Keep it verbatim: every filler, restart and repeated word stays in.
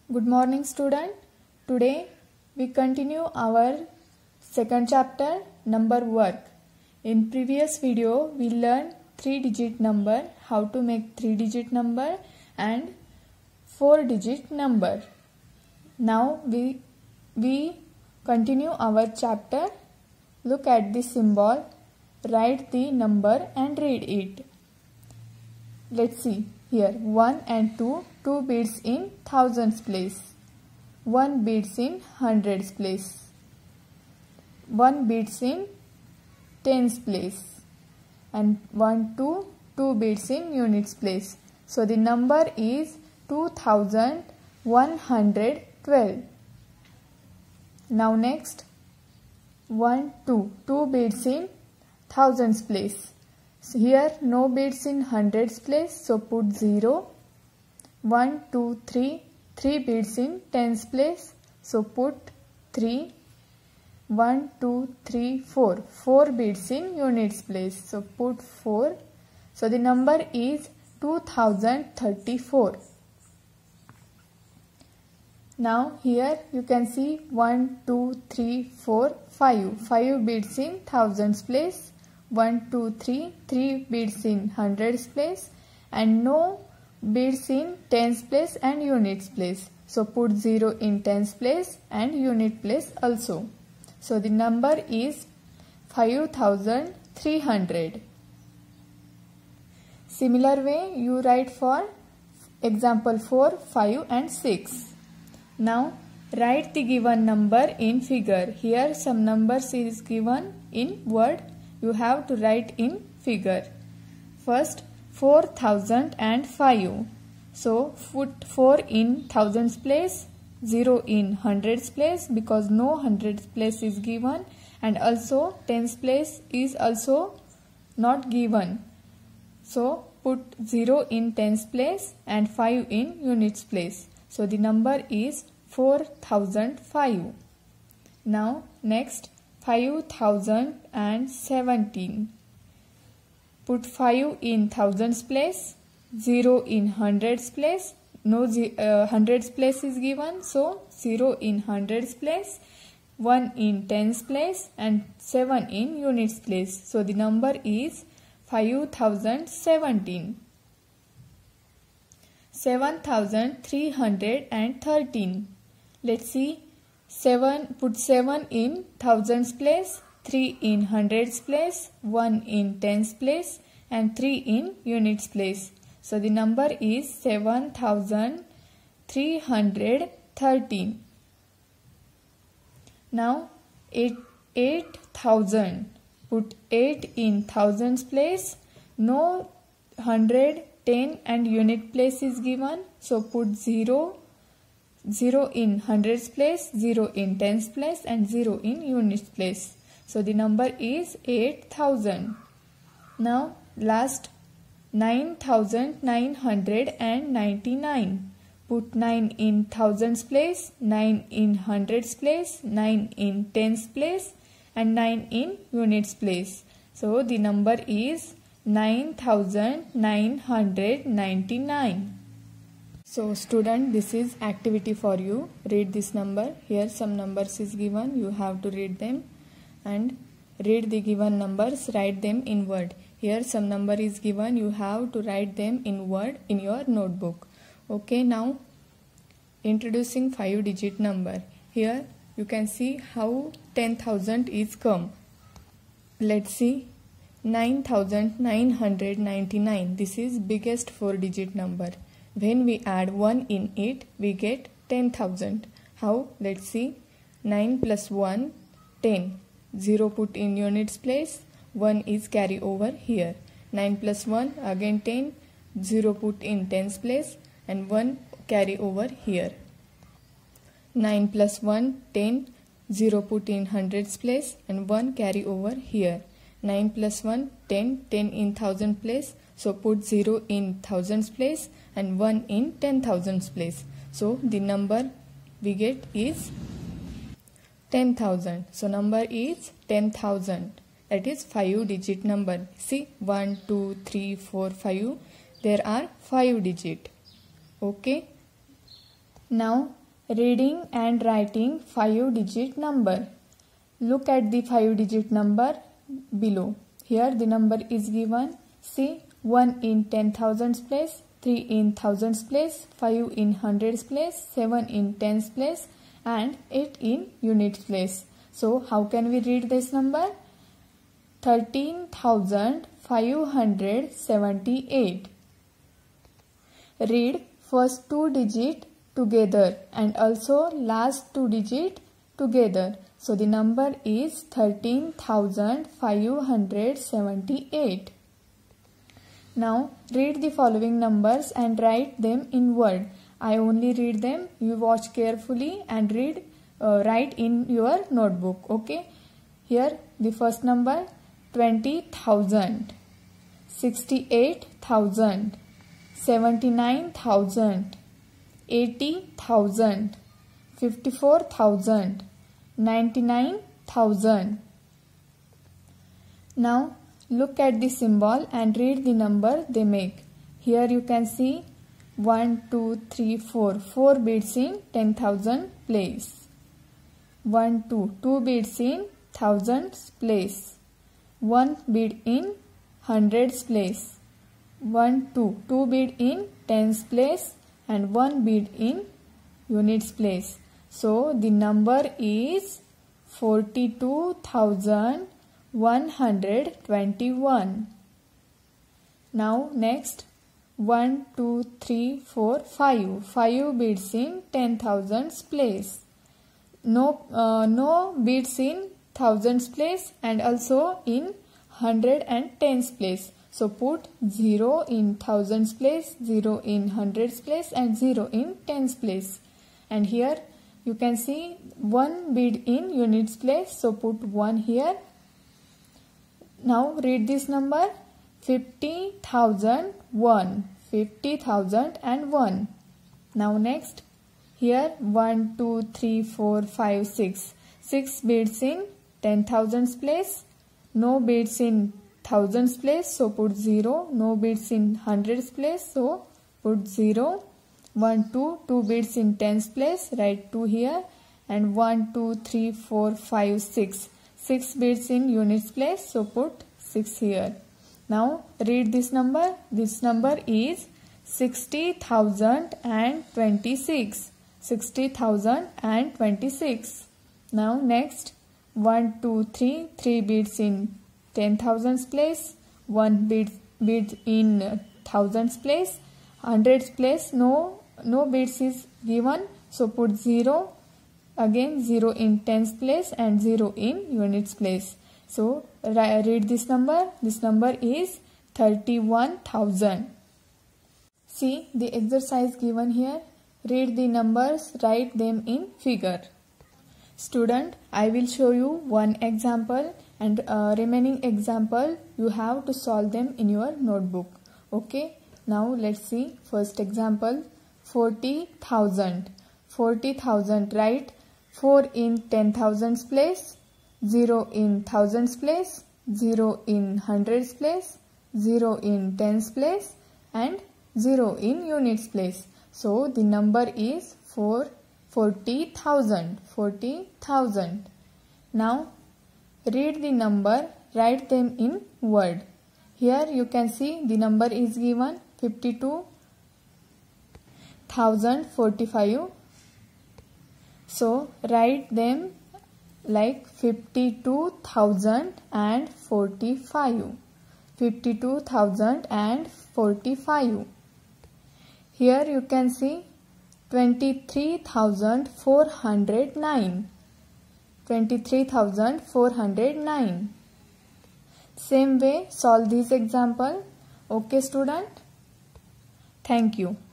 Good morning student. Today we continue our second chapter, number work. In previous video we learned three digit number, how to make three digit number and four digit number. Now we we continue our chapter. Look at the symbol, write the number and read it. Let's see here, one and two, two beats in thousands place, one beats in hundreds place, one beats in tens place, and one, two, two beats in units place. So the number is two thousand one hundred twelve. Now next, one, two, two beats in thousands place. So here no beats in hundreds place, so put zero. one, two, three, three beats in tens place, so put three. one, two, three, four, four beats in units place, so put four. So the number is two thousand thirty-four. Now here you can see one, two, three, four, five, five beats in thousands place, one, two, three, three beats in hundreds place, and no beats in tens place and units place. So put zero in tens place and unit place also. So the number is five thousand three hundred. Similar way you write for example four, five and six. Now write the given number in figure. Here some numbers is given in word. You have to write in figure. First four thousand five. So put four in thousands place, zero in hundreds place because no hundreds place is given, and also tens place is also not given. So put zero in tens place and five in units place. So the number is four thousand five. Now next, five thousand seventeen. Put five in thousands place, zero in hundreds place, no uh, hundreds place is given, so zero in hundreds place, one in tens place and seven in units place. So the number is five thousand seventeen. seven thousand three hundred thirteen. Let's see. seven, put seven in thousands place, three in hundreds place, one in tens place and three in units place. So the number is seven thousand three hundred thirteen. Now eight, eight thousand. Put eight in thousands place, no hundred, ten and unit place is given, so put zero. zero in hundreds place, zero in tens place and zero in units place. So the number is eight thousand. Now last, nine thousand nine hundred ninety-nine. Put nine in thousands place, nine in hundreds place, nine in tens place and nine in units place. So the number is nine thousand nine hundred ninety-nine. So student, this is activity for you. Read this number. Here some numbers is given. You have to read them and read the given numbers. Write them in word. Here some number is given. You have to write them in word in your notebook. Okay, now introducing five digit number. Here you can see how ten thousand is come. Let's see. nine thousand nine hundred ninety-nine. This is biggest four digit number. When we add one in it, we get ten thousand. How? Let's see. nine plus one, ten. zero put in units place, one is carry over here. nine plus one, again ten. zero put in tens place and one carry over here. nine plus one, ten. zero put in hundreds place and one carry over here. nine plus one, ten. ten in thousand place. So put zero in thousands place and one in ten thousands place. So the number we get is ten thousand. So number is ten thousand. That is five digit number. See, one, two, three, four, five. There are five digit. Okay. Now reading and writing five digit number. Look at the five digit number below. Here the number is given. See, one in ten thousands place, three in thousands place, five in hundreds place, seven in tens place and eight in units place. So how can we read this number? thirteen thousand five hundred seventy-eight. Read first two digit together and also last two digit together. So the number is thirteen thousand five hundred seventy-eight. Now read the following numbers and write them in word. I only read them. You watch carefully and read, uh, write in your notebook. Okay. Here the first number twenty thousand, sixty-eight thousand, seventy-nine thousand, eighty thousand, fifty-four thousand, ninety-nine thousand. Now look at the symbol and read the number they make. Here you can see one, two, three, four. four beads in ten thousand place. one, two. two beads in thousands place. one bead in hundreds place. one, two. two bead in tens place and one bead in units place. So the number is forty-two thousand one hundred twenty-one. Now next one, two, three, four, five. five beads in ten thousands place. No, uh, no beads in thousands place and also in hundred and tens place. So put zero in thousands place, zero in hundreds place and zero in tens place. And here you can see one bead in units place. So put one here. Now read this number fifty thousand one. fifty thousand one. Now next here one, two, three, four, five, six. six beads in ten thousands place. No beads in thousands place. So put zero. No beads in hundreds place. So put zero. one, two. two beads in tens place. Write two here. And one, two, three, four, five, six. six beads in units place. So put six here. Now read this number. This number is sixty thousand twenty-six. sixty thousand twenty-six. Now next one, two, three. three beads in ten thousands place. one bead, bead in thousands place. Hundreds place. No, no beads is given. So put zero. Again zero in tens place and zero in units place. So read this number. This number is thirty-one thousand. See the exercise given here. Read the numbers, write them in figure. Student, I will show you one example and uh, remaining example you have to solve them in your notebook. Okay. Now let's see first example. forty thousand. forty thousand. Write four in ten thousands place. zero in thousands place. zero in hundreds place. zero in tens place and zero in units place. So the number is four forty thousand. forty thousand. Now read the number, write them in word. Here you can see the number is given fifty-two thousand forty-five. So write them like fifty-two thousand forty-five. fifty-two thousand forty-five. Here you can see twenty-three thousand four hundred nine. twenty-three thousand four hundred nine. Same way solve this example. Okay student? Thank you.